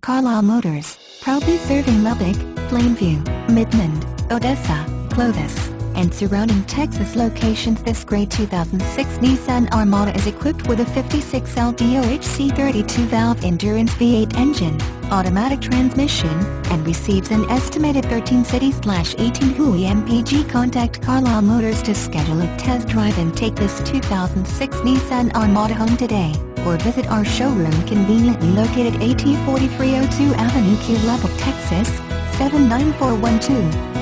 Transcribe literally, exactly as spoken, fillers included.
Carlisle Motors, proudly serving Lubbock, Plainview, Midland, Odessa, Clovis, and surrounding Texas locations. This great two thousand six Nissan Armada is equipped with a fifty-six L D O H C thirty-two valve endurance V eight engine, automatic transmission, and receives an estimated thirteen city eighteen W H M P G. Contact Carlisle Motors to schedule a test drive and take this two thousand six Nissan Armada home today, or visit our showroom conveniently located at forty-three oh two Avenue Q, Lubbock, Texas, seven nine four one two.